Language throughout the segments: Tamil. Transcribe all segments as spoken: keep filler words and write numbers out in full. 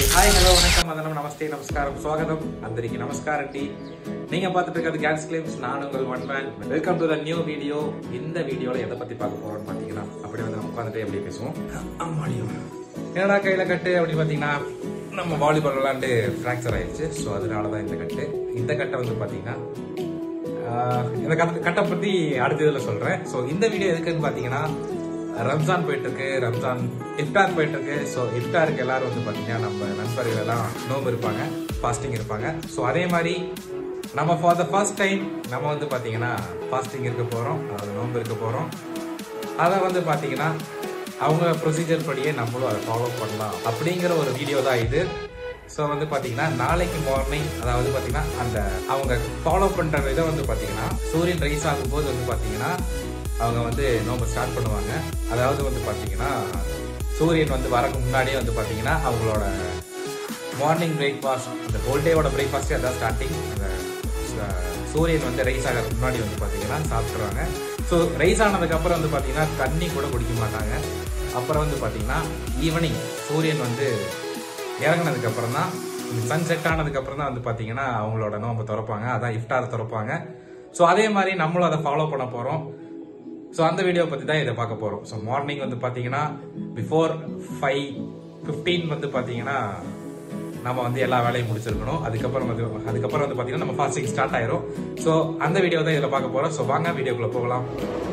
Hi, hello, வணக்கம், வந்தனம், நமஸ்தே, நமஸ்காரம், ஸ்வாகதம், அந்தரிக்கு நமஸ்காரட்டி. நீங்க பார்த்துட்டு இருக்கிறது கேன்ஸ் கிளிப்ஸ். நான் உங்கள் one man. Welcome to the new video. இந்த வீடியோல எதை பத்தி பார்க்க போறோம்னு பாத்தீங்கன்னா, அப்படியே வந்து நம்ம உட்காந்துட்டே அப்படியே பேசுவோம். அம்மாடியும் என்னடா கையில கட்டு அப்படின்னு பாத்தீங்கன்னா, நம்ம வாலிபால் விளையாண்டு ஃப்ராக்சர் ஆயிடுச்சு. ஸோ அதனாலதான் இந்த கட்டு. இந்த கட்டை வந்து பாத்தீங்கன்னா இந்த கட்டை பத்தி அடுத்த இதுல சொல்றேன். ஸோ இந்த வீடியோ எதுக்குன்னு பாத்தீங்கன்னா, ரம்ஜான் போயிட்டு இருக்கு, ரம்ஜான் இஃப்தார் போயிட்டு இருக்கு. ஸோ இஃப்தாருக்கு எல்லாரும் வந்து பாத்தீங்கன்னா நம்ம நண்பர்கள் எல்லாம் நோம்பு இருப்பாங்க, ஃபாஸ்டிங் இருப்பாங்க. ஸோ அதே மாதிரி நம்ம ஃபார் த ஃபர்ஸ்ட் டைம் நம்ம வந்து பாத்தீங்கன்னா ஃபாஸ்டிங் இருக்க போறோம், அதாவது நோம்பு இருக்க போறோம். அதை வந்து பாத்தீங்கன்னா அவங்க ப்ரொசீஜர் படியே நம்மளும் அதை ஃபாலோ பண்ணலாம் அப்படிங்கிற ஒரு வீடியோ தான் இது. ஸோ வந்து பாத்தீங்கன்னா நாளைக்கு மார்னிங், அதாவது பாத்தீங்கன்னா அந்த அவங்க ஃபாலோ பண்ற இதை வந்து பாத்தீங்கன்னா சூரியன் ரைஸ் ஆகும்போது வந்து பாத்தீங்கன்னா அவங்க வந்து நோம்பு ஸ்டார்ட் பண்ணுவாங்க. அதாவது வந்து பாத்தீங்கன்னா சூரியன் வந்து வரக்கு முன்னாடியே வந்து பாத்தீங்கன்னா அவங்களோட மார்னிங் பிரேக்ஃபாஸ்ட், அந்த ஹோல் டேவோட பிரேக்ஃபாஸ்டே அதான் ஸ்டார்டிங். அந்த சூரியன் வந்து ரைஸ் ஆகிறதுக்கு முன்னாடி வந்து பாத்தீங்கன்னா சாப்பிட்ருவாங்க. ஸோ ரைஸ் ஆனதுக்கு அப்புறம் வந்து பாத்தீங்கன்னா தண்ணி கூட குடிக்க மாட்டாங்க. அப்புறம் வந்து பாத்தீங்கன்னா ஈவினிங் சூரியன் வந்து இறங்கினதுக்கு அப்புறம் தான், சன் செட் ஆனதுக்கு அப்புறம் தான் வந்து பாத்தீங்கன்னா அவங்களோட நோம்பு திறப்பாங்க, அதான் இஃப்தார் திறப்பாங்க. ஸோ அதே மாதிரி நம்மளும் அதை ஃபாலோ பண்ண போறோம். ஸோ அந்த வீடியோ பத்தி தான் இதை பார்க்க போறோம். ஸோ மார்னிங் வந்து பாத்தீங்கன்னா பிஃபோர் ஃபைவ் ஃபிஃப்டீன் வந்து பாத்தீங்கன்னா நம்ம வந்து எல்லா வேலையும் முடிச்சிருக்கணும். அதுக்கப்புறம் வந்து அதுக்கப்புறம் வந்து பாத்தீங்கன்னா நம்ம ஃபாஸ்டிங் ஸ்டார்ட் ஆயிரும். ஸோ அந்த வீடியோ தான் இதில் பார்க்க போறோம். ஸோ வாங்க வீடியோக்குள்ள போகலாம்.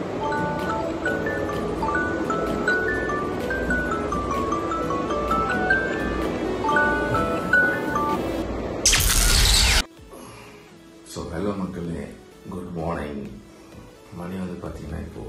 ஸோ ஹலோ மக்களே, குட் மார்னிங். மணி வந்து பார்த்தீங்கன்னா இப்போ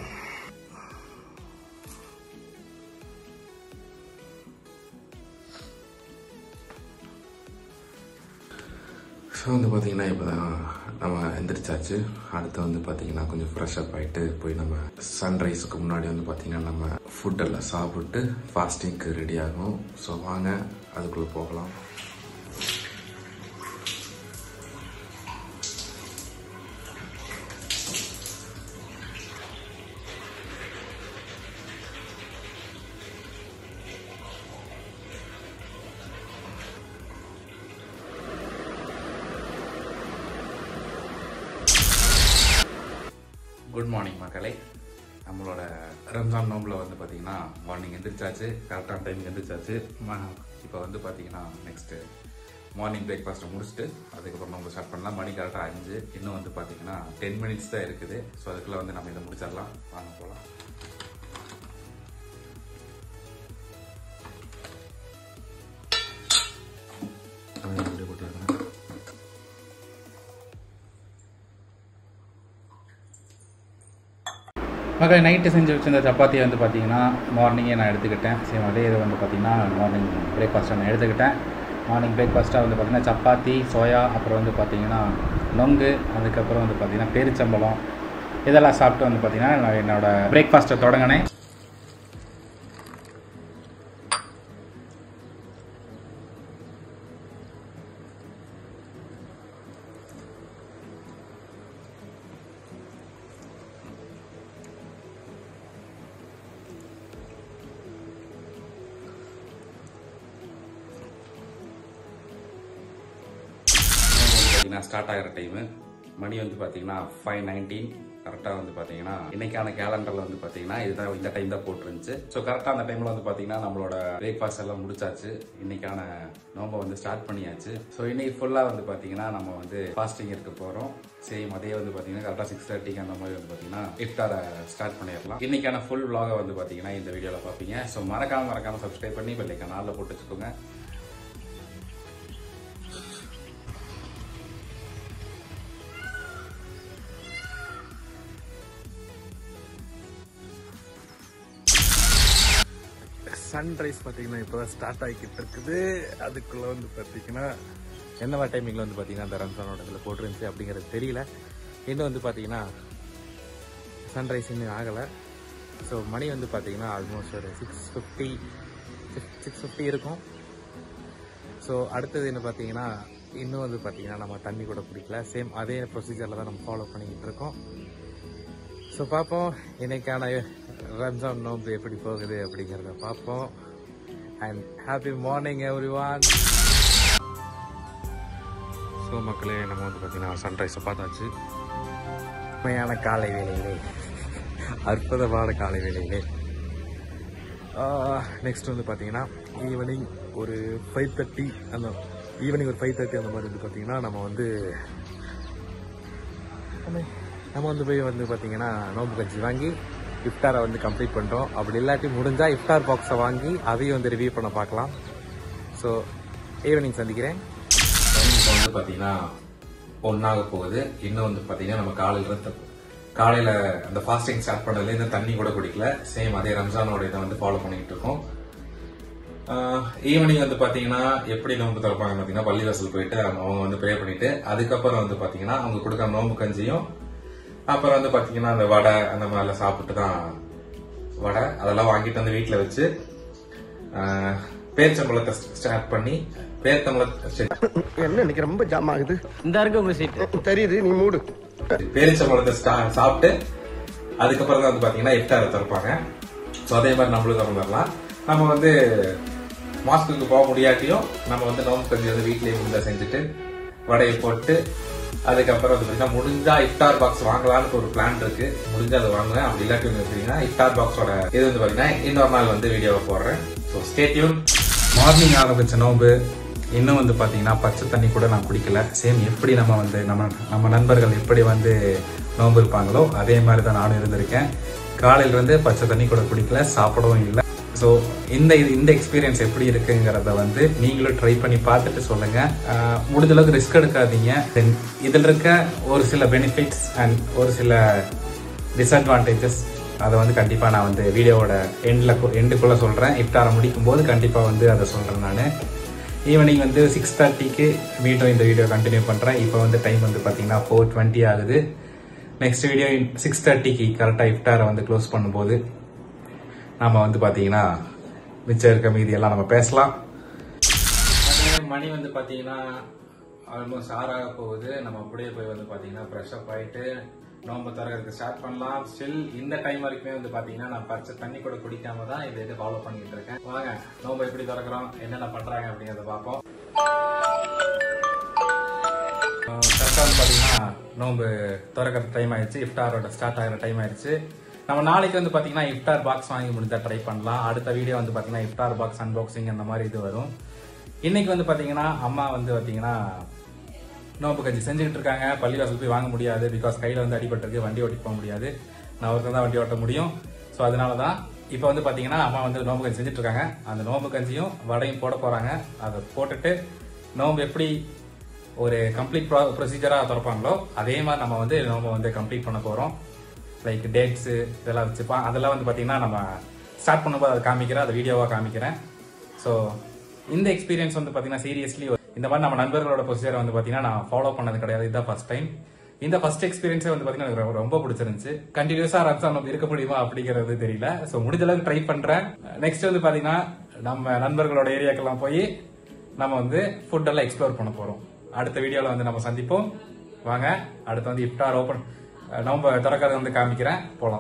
ஸோ வந்து பார்த்தீங்கன்னா இப்போ தான் நம்ம எந்திரிச்சாச்சு. அடுத்து வந்து பார்த்தீங்கன்னா கொஞ்சம் ஃப்ரெஷ் அப் ஆகிட்டு போய் நம்ம சன்ரைஸுக்கு முன்னாடி வந்து பார்த்தீங்கன்னா நம்ம ஃபுட்டெல்லாம் சாப்பிட்டு ஃபாஸ்டிங்க்கு ரெடி ஆகும். ஸோ வாங்க அதுக்குள்ளே போகலாம். குட் மார்னிங் மக்களே. நம்மளோட ரம்ஜான் நோம்பில் வந்து பார்த்தீங்கன்னா மார்னிங் எந்திரிச்சாச்சு, கரெக்டான டைமுக்கு எந்திரிச்சாச்சு. இப்போ வந்து பார்த்தீங்கன்னா நெக்ஸ்ட்டு மார்னிங் பிரேக்ஃபாஸ்ட்டை முடிச்சுட்டு அதுக்கப்புறம் நம்ம ஸ்டார்ட் பண்ணலாம். மணி கரெக்டாக அஞ்சு, இன்னும் வந்து பார்த்தீங்கன்னா டென் மினிட்ஸ் தான் இருக்குது. ஸோ அதுக்குள்ளே வந்து நம்ம இதை முடிச்சிடலாம். வாங்க போகலாம். மக்கள் நைட்டு செஞ்சு வச்சிருந்த சப்பாத்தியை வந்து பார்த்திங்கன்னா மார்னிங்கே நான் எடுத்துக்கிட்டேன். சேம் அதே இது வந்து பார்த்திங்கன்னா மார்னிங் பிரேக்ஃபாஸ்ட்டாக நான் எடுத்துக்கிட்டேன். மார்னிங் பிரேக்ஃபாஸ்ட்டாக வந்து பார்த்திங்கன்னா சப்பாத்தி, சோயா, அப்புறம் வந்து பார்த்திங்கன்னா நொங்கு, அதுக்கப்புறம் வந்து பார்த்திங்கன்னா பேரிச்சம்பழம், இதெல்லாம் சாப்பிட்டு வந்து பார்த்திங்கன்னா நான் என்னோடய பிரேக்ஃபாஸ்ட்டை தொடங்கினேன். ஸ்டார்ட் ஆகிற டைமு மணி வந்து பார்த்தீங்கன்னா ஃபைவ் நைன்டீன் கரெக்டாக வந்து பார்த்தீங்கன்னா இன்னைக்கான கேலண்டரில் வந்து பார்த்தீங்கன்னா இதுதான் இந்த டைம் தான் போட்டுருந்துச்சு. ஸோ கரெக்டாக அந்த டைமில் வந்து பார்த்தீங்கன்னா நம்மளோட பிரேக்ஃபாஸ்ட் எல்லாம் முடிச்சாச்சு. இன்னைக்கான நோம்பை வந்து ஸ்டார்ட் பண்ணியாச்சு. ஸோ இன்னைக்கு ஃபுல்லாக வந்து பார்த்தீங்கன்னா நம்ம வந்து ஃபாஸ்டிங் இருக்க போகிறோம். சேம் அதே வந்து பார்த்தீங்கன்னா கரெக்டாக சிக்ஸ் தேர்ட்டிக்கு அந்த மாதிரி வந்து பார்த்தீங்கன்னா இஃப்தாரை ஸ்டார்ட் பண்ணிடலாம். இன்னைக்கான ஃபுல் vlog வந்து பார்த்தீங்கன்னா இந்த வீடியோவில் பார்ப்பீங்க. ஸோ மறக்காம மறக்காம சப்ஸ்கிரைப் பண்ணி பெல்லைக்கான நாளில் போட்டு வச்சுக்கோங்க. சன்ரைஸ் பார்த்தீங்கன்னா இப்போ தான் ஸ்டார்ட் ஆகிக்கிட்டு இருக்குது. அதுக்குள்ளே வந்து பார்த்தீங்கன்னா என்னவா டைமிங்கில் வந்து பார்த்தீங்கன்னா அந்த ரம்ஜானோட இதில் போட்டுருந்துச்சு அப்படிங்கிறது தெரியல. இன்னும் வந்து பார்த்தீங்கன்னா சன்ரைஸ் இன்னும் ஆகலை. ஸோ மணி வந்து பார்த்தீங்கன்னா ஆல்மோஸ்ட் ஒரு சிக்ஸ் ஃபிஃப்டி சிக்ஸ் ஃபிஃப்டி இருக்கும். ஸோ அடுத்தது என்ன பார்த்தீங்கன்னா இன்னும் வந்து பார்த்தீங்கன்னா நம்ம தண்ணி கூட குடிக்கல. சேம் அதே ப்ரொசீஜரில் தான் நம்ம ஃபாலோ பண்ணிக்கிட்டு இருக்கோம். ஸோ பார்ப்போம் இன்னைக்கான ரம்ஜான் நோம்பு எப்படி போகுது அப்படிங்கிறத பார்ப்போம். And happy morning everyone. So மக்களே, நம்ம வந்து பார்த்தீங்கன்னா சன்ரைஸை பார்த்தாச்சு. உண்மையான காலை வேலையிலே, அற்புதமான காலை வேலையிலே. நெக்ஸ்ட் வந்து பார்த்தீங்கன்னா ஈவினிங் ஒரு ஃபைவ் தேர்ட்டி அந்த ஈவினிங் ஒரு ஃபைவ் தேர்ட்டி அந்த மாதிரி வந்து பார்த்தீங்கன்னா நம்ம வந்து நம்ம வந்து போய் வந்து பார்த்தீங்கன்னா நோம்பு கஞ்சி வாங்கி இஃப்டாரை வந்து கம்ப்ளீட் பண்ணுறோம். அப்படி இல்லாட்டி முடிஞ்சால் இஃப்டார் பாக்ஸை வாங்கி அதையும் வந்து ரிவ்யூ பண்ண பார்க்கலாம். ஸோ ஈவினிங் சந்திக்கிறேன். இப்போ வந்து பார்த்தீங்கன்னா ஒன்றாக போகுது. இன்னும் வந்து பார்த்தீங்கன்னா நம்ம காலையில் காலையில் அந்த ஃபாஸ்டிங் ஸ்டார்ட் பண்ணதுலேருந்து தண்ணி கூட குடிக்கல. சேம் அதே ரம்ஜானோட இதை வந்து ஃபாலோ பண்ணிக்கிட்டு இருக்கோம். ஈவினிங் வந்து பார்த்தீங்கன்னா எப்படி நோம்பு திறப்பாங்க பார்த்தீங்கன்னா பள்ளிவாசல் போயிட்டு அவங்க வந்து ப்ரே பண்ணிட்டு அதுக்கப்புறம் வந்து பார்த்தீங்கன்னா அவங்க கொடுக்குற நோம்பு கஞ்சியும் அப்புறம் வந்து பார்த்தீங்கன்னா அந்த வடை அந்த மாதிரிலாம் சாப்பிட்டு தான் வடை அதெல்லாம் வாங்கிட்டு வந்து வீட்டில் வச்சு பேரிச்சம்பழத்தை ஸ்டார்ட் பண்ணி பேரிச்சம்பழத்தை என்ன இன்னைக்கு ரொம்ப ஜாம் ஆகுது. இந்த இருக்கு உங்க சீட் தெரியுது, நீ மூடு. பேரிச்சம்பழத்தை சாப்பிட்டு அதுக்கப்புறம் தான் வந்து பாத்தீங்கன்னா இஃப்தாரை திறப்பாங்க. ஸோ அதே மாதிரி நம்மளும் திறந்துடலாம். நம்ம வந்து மாஸ்குக்கு போக முடியாட்டியும் நம்ம வந்து நோம்பு கஞ்சி வந்து வீட்லயே முடிஞ்சா செஞ்சுட்டு வடையை போட்டு அதுக்கப்புறம் வந்து பார்த்தீங்கன்னா முடிஞ்சா இஃப்தார் பாக்ஸ் வாங்கலான்னு ஒரு பிளான் இருக்கு. முடிஞ்சா அதை வாங்குவேன். அப்படி இல்லாட்டி வந்து பார்த்தீங்கன்னா இஃப்தார் பாக்ஸோட இது வந்து பார்த்தீங்கன்னா இன்னொரு நாள் வந்து வீடியோவை போடுறேன். So stay tune. மார்னிங் ஆரம்பிச்ச நோம்பு இன்னும் வந்து பார்த்தீங்கன்னா பச்சை தண்ணி கூட நான் குடிக்கல. சேம் எப்படி நம்ம வந்து நம்ம நம்ம நண்பர்கள் எப்படி வந்து நோம்பு இருப்பாங்களோ அதே மாதிரி தான் நானும் இருந்திருக்கேன். காலையில் வந்து பச்சை தண்ணி கூட குடிக்கல, சாப்பிடவும் இல்லை. ஸோ இந்த இந்த எக்ஸ்பீரியன்ஸ் எப்படி இருக்குங்கிறத வந்து நீங்களும் ட்ரை பண்ணி பார்த்துட்டு சொல்லுங்கள். முடிஞ்ச அளவுக்கு ரிஸ்க் எடுக்காதீங்க. தென் இதில் இருக்க ஒரு சில பெனிஃபிட்ஸ் அண்ட் ஒரு சில டிஸ்அட்வான்டேஜஸ் அதை வந்து கண்டிப்பாக நான் வந்து வீடியோவோட எண்டில் எண்டுக்குள்ளே சொல்கிறேன். இஃப்தாரை முடிக்கும் போது கண்டிப்பாக வந்து அதை சொல்கிறேன். நான் ஈவினிங் வந்து சிக்ஸ் தேர்ட்டிக்கு மீண்டும் இந்த வீடியோ கண்டினியூ பண்ணுறேன். இப்போ வந்து டைம் வந்து பார்த்தீங்கன்னா ஃபோர் டுவெண்ட்டி ஆகுது. நெக்ஸ்ட் வீடியோ சிக்ஸ் தேர்ட்டிக்கு கரெக்டாக இஃப்தாரை வந்து க்ளோஸ் பண்ணும்போது நம்ம வந்து பார்த்தீங்கன்னா மிச்சம் இருக்க மீதி எல்லாம் நம்ம பேசலாம். மணி வந்து பார்த்தீங்கன்னா ஆல்மோஸ்ட் ஆறாக போகுது. நம்ம அப்படியே போய் வந்து பார்த்தீங்கன்னா ஃப்ரெஷ் அப் ஆகிட்டு நோம்பு திறக்கிறதுக்கு ஸ்டார்ட் பண்ணலாம். ஸ்டில் இந்த டைம் வரைக்குமே வந்து பார்த்தீங்கன்னா நான் பச்சை தண்ணி கூட குடிக்காம தான் இதை இது ஃபாலோ பண்ணிட்டு இருக்கேன். வாங்க நோம்பு எப்படி திறக்கிறோம், என்னென்ன பண்ணுறாங்க அப்படிங்கிறத பார்ப்போம். கரெக்டாக வந்து பார்த்தீங்கன்னா நோம்பு திறக்கிற டைம் ஆயிடுச்சு. இஃப்தாரோட ஸ்டார்ட் ஆகிற டைம் ஆயிடுச்சு. நம்ம நாளைக்கு வந்து பார்த்தீங்கன்னா இஃப்தார் பாக்ஸ் வாங்கி முடிஞ்சா ட்ரை பண்ணலாம். அடுத்த வீடியோ வந்து பார்த்தீங்கன்னா இஃப்தார் பாக்ஸ் அன்பாக்சிங் அந்த மாதிரி இது வரும். இன்னைக்கு வந்து பார்த்தீங்கன்னா அம்மா வந்து பார்த்தீங்கன்னா நோம்பு கஞ்சி செஞ்சுக்கிட்டு இருக்காங்க. பள்ளிவாசல் போய் வாங்க முடியாது, பிகாஸ் கையில் வந்து அடிபட்டிருக்கு, வண்டி ஓட்டி போக முடியாது. நான் ஒருத்தர் தான் வண்டி ஓட்ட முடியும். ஸோ அதனால தான் இப்போ வந்து பார்த்தீங்கன்னா அம்மா வந்து நோம்பு கஞ்சி செஞ்சுட்டு இருக்காங்க. அந்த நோம்பு கஞ்சியும் வடையும் போட போகிறாங்க. அதை போட்டுட்டு நோம்பு எப்படி ஒரு கம்ப்ளீட் ப்ரொ ப்ரொசீஜராக திறப்பாங்களோ அதே மாதிரி நம்ம வந்து நோம்பை வந்து கம்ப்ளீட் பண்ண போகிறோம். லைக் டேட்ஸு இதெல்லாம் வச்சுப்பா அதெல்லாம் வந்து பார்த்தீங்கன்னா நம்ம ஸ்டார்ட் பண்ணும்போது அதை காமிக்கிறேன், அதை வீடியோவாக காமிக்கிறேன். ஸோ இந்த எக்ஸ்பீரியன்ஸ் வந்து பார்த்தீங்கன்னா சீரியஸ்லி இந்த மாதிரி நம்ம நண்பர்களோட ப்ரொசீஜரை வந்து பார்த்தீங்கன்னா நான் ஃபாலோ பண்ணது கிடையாது. இதுதான் ஃபர்ஸ்ட் டைம். இந்த ஃபர்ஸ்ட் எக்ஸ்பீரியன்ஸே வந்து பார்த்தீங்கன்னா எனக்கு ரொம்ப பிடிச்சிருந்துச்சு. கண்டினியூஸாக ரம்ஜான் நம்ம இருக்க முடியுமா அப்படிங்கிறது தெரியல. ஸோ முடிஞ்ச அளவுக்கு ட்ரை பண்ணுறேன். நெக்ஸ்ட் வந்து பார்த்தீங்கன்னா நம்ம நண்பர்களோட ஏரியாக்கெல்லாம் போய் நம்ம வந்து ஃபுட்டெல்லாம் எக்ஸ்ப்ளோர் பண்ண போகிறோம். அடுத்த வீடியோவில் வந்து நம்ம சந்திப்போம். வாங்க அடுத்து வந்து இஃப்தார் ஓப்பன் நோம்பு திறக்கிறத வந்து காமிக்கிறேன். போலாம்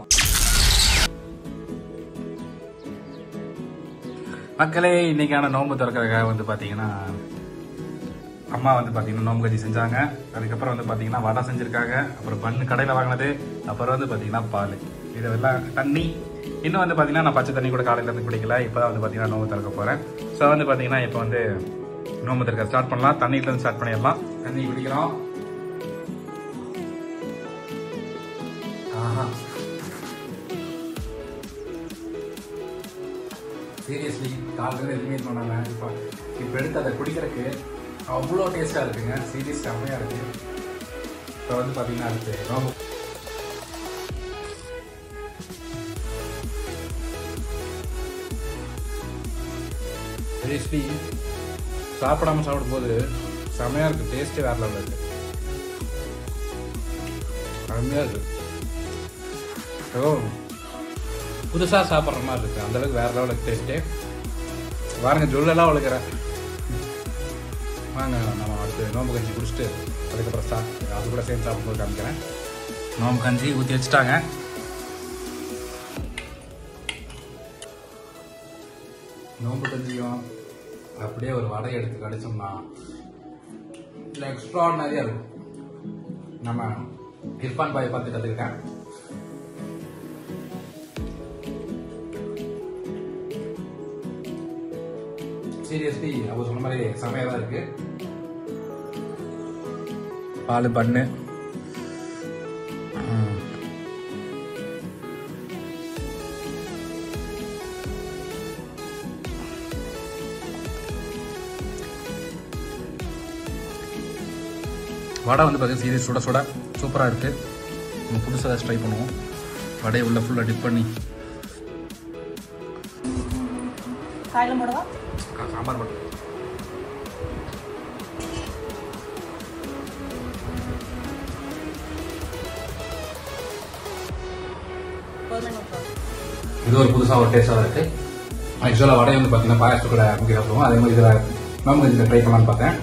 மக்களே. இன்னைக்கான நோம்பு திறக்கிறதுக்காக வந்து பார்த்தீங்கன்னா அம்மா வந்து பார்த்தீங்கன்னா நோம்பு கஞ்சி செஞ்சாங்க. அதுக்கப்புறம் வந்து பார்த்தீங்கன்னா வடை செஞ்சுருக்காங்க. அப்புறம் பண்ணு கடையில் வாங்கினது. அப்புறம் வந்து பார்த்தீங்கன்னா பால், இதெல்லாம் தண்ணி. இன்னும் வந்து பார்த்தீங்கன்னா நான் பச்சை தண்ணி கூட காலையில் இருந்து குடிக்கல. இப்போ தான் வந்து பார்த்தீங்கன்னா நோம்பு திறக்க போகிறேன். ஸோ வந்து பார்த்தீங்கன்னா இப்போ வந்து நோம்பு திறக்க ஸ்டார்ட் பண்ணலாம். தண்ணியிலேருந்து ஸ்டார்ட் பண்ணிடலாம். தண்ணி குடிக்கிறோம். ஆஹா சீரியஸ்லி காலையில் எதுவுமே பண்ணாங்க. இப்போ இப்போ எடுத்து அதை குடிக்கிறதுக்கு அவ்வளோ டேஸ்ட்டாக இருக்குங்க. சீரியஸ் செம்மையாக இருக்குது. இப்போ வந்து பார்த்தீங்கன்னா அடுத்து நோம்பு சீரியஸ்லி சாப்பிடாம சாப்பிடும்போது செம்மையாக இருக்குது. டேஸ்ட்டே வேற லெவலில் இருக்குது. அருமையாக இருக்குது. ஓ புதுசாக சாப்பிட்ற மாதிரி இருக்குது. அந்தளவுக்கு வேறு லெவலுக்கு டேஸ்ட்டே. பாருங்க ஜொல்லெல்லாம் வளர்க்குறேன். வாங்க நம்ம அடுத்து நோம்பு கஞ்சி குடிச்சிட்டு அதுக்கப்புறம் ஸ்டார்ட் அது கூட சேர்ந்து சாப்பிடும்போது காமிக்கிறேன். நோம்பு கஞ்சி ஊற்றி வச்சுட்டாங்க. நோம்பு கஞ்சியும் அப்படியே ஒரு வடை எடுத்து கடிச்சோம்னா இல்லை எக்ஸ்ட்ராடினரியா இருக்கும். நம்ம இர்ஃபான் பாயை பார்த்து கற்றுக்கிட்டேன். சீரியஸ்லி அவர் சொன்ன மாதிரி செமையாக தான் இருக்கு. பால் பண்ணு வடை வந்து பார்த்தீங்கன்னா சீரியஸ் சுட சுட சூப்பராக இருக்குது. நம்ம புதுசாக ஏதாச்சும் ட்ரை பண்ணுவோம். வடையை உள்ள ஃபுல்லாக டிப் பண்ணி காயில போடவா? சாம்பார் மட்டும் இது ஒரு புதுசாக ஒரு டேஸ்டாக இருக்குது. ஆக்சுவலாக வடை வந்து பார்த்தீங்கன்னா பாயாசத்து கூட முக்கிய சாப்பிடுவோம். அதே மாதிரி இதில் நம்ம இதில் ட்ரை பண்ணலான்னு பார்த்தேன்.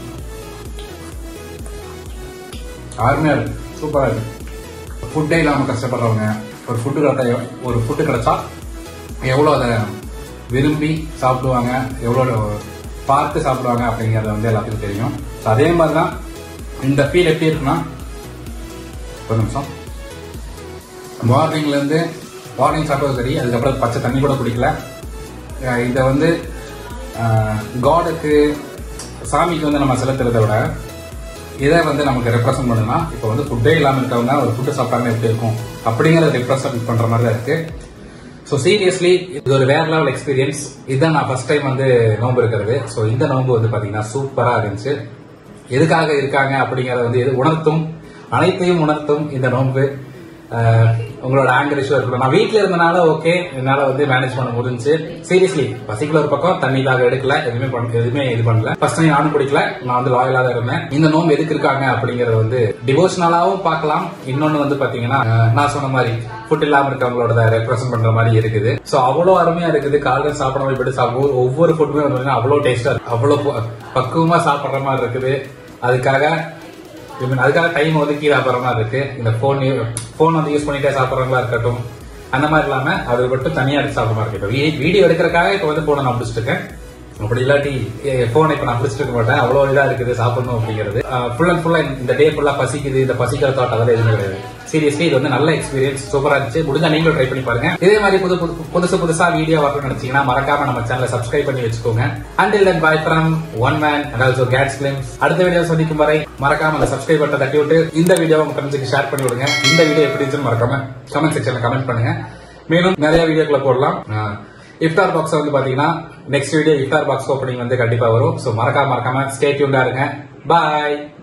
அருமையாக இருக்குது, சூப்பராக இருக்குது. ஃபுட்டே இல்லாமல் கஷ்டப்படுறவங்க ஒரு ஃபுட்டு கிடைச்சா ஒரு ஃபுட்டு கிடைச்சா எவ்வளோ அதை விரும்பி சாப்பிடுவாங்க, எவ்வளோ பார்த்து சாப்பிடுவாங்க அப்படிங்கிறது வந்து எல்லாத்துக்கும் தெரியும். ஸோ அதே மாதிரி தான் இந்த ஃபீல் எப்படி இருக்குன்னா, ஒரு நிமிஷம், மார்னிங்லேருந்து மார்னிங் சாப்பிட்டது சரி, அதுக்கப்புறம் பச்சை தண்ணி கூட குடிக்கல. இதை வந்து காடுக்கு சாமிக்கு வந்து நம்ம செலுத்துறதை விட இதை வந்து நமக்கு ரெப்ரசென்ட் பண்ணுன்னா, இப்போ வந்து ஃபுட்டே இல்லாமல் இருக்கவங்க ஒரு ஃபுட்டு சாப்பிட்டாங்க எப்படி இருக்கும் அப்படிங்கிறத ரெப்ரசென்ட் பண்ற மாதிரி தான் இருக்கு. ஸோ சீரியஸ்லி இது ஒரு வேற லெவல் எக்ஸ்பீரியன்ஸ். இதுதான் நான் ஃபர்ஸ்ட் டைம் வந்து நோன்பு இருக்கிறது. ஸோ இந்த நோன்பு வந்து பாத்தீங்கன்னா சூப்பரா இருந்துச்சு. எதுக்காக இருக்காங்க அப்படிங்கறத வந்து எது உணர்த்தும், அனைத்தையும் உணர்த்தும் இந்த நோன்பு. உங்களோட ஆங்கர் இஷ்யூ இருக்கணும். நான் வீட்டுல இருந்தனால ஓகே, என்னால வந்து மேனேஜ் பண்ண முடிஞ்சு. சீரியஸ்லி பசிக்குள்ள ஒரு பக்கம் தண்ணிக்காக எடுக்கல, எதுவுமே எதுவுமே இது பண்ணல. ஃபர்ஸ்ட் டைம் நானும் குடிக்கல, நான் வந்து லாயலா தான் இருந்தேன். இந்த நோம்பு எதுக்கு இருக்காங்க அப்படிங்கறது வந்து டிவோஷனலாவும் பார்க்கலாம். இன்னொன்னு வந்து பாத்தீங்கன்னா நான் சொன்ன மாதிரி ஃபுட் இல்லாம இருக்கவங்களோட ரெப்ரசென்ட் பண்ற மாதிரி இருக்குது. சோ அவ்வளவு அருமையா இருக்குது. காலையில சாப்பிட இப்படி சாப்பிடுவோம். ஒவ்வொரு ஃபுட்டுமே வந்து அவ்வளவு டேஸ்டா இருக்கு, அவ்வளவு பக்குவமா சாப்பிடுற மாதிரி இருக்குது. அதுக்காக அதுக்காக டைம் ஒதுக்கி சாப்பிட்ற மாதிரி இருக்கு. இந்த போன் போன் வந்து யூஸ் பண்ணிட்டே சாப்பிட்றவங்களா இருக்கட்டும், அந்த மாதிரி இல்லாம அது மட்டும் தனியா எடுத்து சாப்பிட்ற மாதிரி இருக்கு. வீடியோ எடுக்கிறதுக்காக இப்ப வந்து போனை நான் பிடிச்சிட்டு இருக்கேன். அப்படி இல்லாட்டி போனை இப்ப நான் பிடிச்சிட்டு இருக்க மாட்டேன். அவ்வளவு இதா இருக்குது சாப்பிடணும் அப்படிங்கிறது. ஃபுல் அண்ட் ஃபுல்லா இந்த டே ஃபுல்லா பசிக்குது, இந்த பசிக்கிற தாட் அதெல்லாம் எதுவுமே கிடையாது. சீரியஸ்லி இது வந்து நல்ல எக்ஸ்பீரியன்ஸ், சூப்பரா இருந்துச்சு. முடிஞ்சா நீங்களும் ட்ரை பண்ணி பாருங்க. இதே மாதிரி புது புதுசு புதுசா வீடியோ வரணும்னு நினைச்சீங்கன்னா மறக்காம நம்ம சேனலை சப்ஸ்கிரைப் பண்ணி வச்சுக்கோங்க. Until then, bye from one man and also Gads Films. அடுத்த வீடியோ சந்திக்கும் வரை மறக்காம அந்த சப்ஸ்கிரைப் பட்டனை தட்டி விட்டு இந்த வீடியோ உங்க ஃப்ரெண்ட்ஸுக்கு ஷேர் பண்ணி விடுங்க. இந்த வீடியோ எப்படி இருந்துச்சுன்னு மறக்காம கமெண்ட் செக்ஷன்ல கமெண்ட் பண்ணுங்க. மேலும் நிறைய வீடியோக்களை போடலாம். இஃப்தார் பாக்ஸ் வந்து பாத்தீங்கன்னா நெக்ஸ்ட் வீடியோ இஃப்தார் பாக்ஸ் ஓப்பனிங் வந்து கண்டிப்பா வரும். சோ மறக்காம மறக்காம ஸ்டே டியூன்டா இருங்க. பாய்.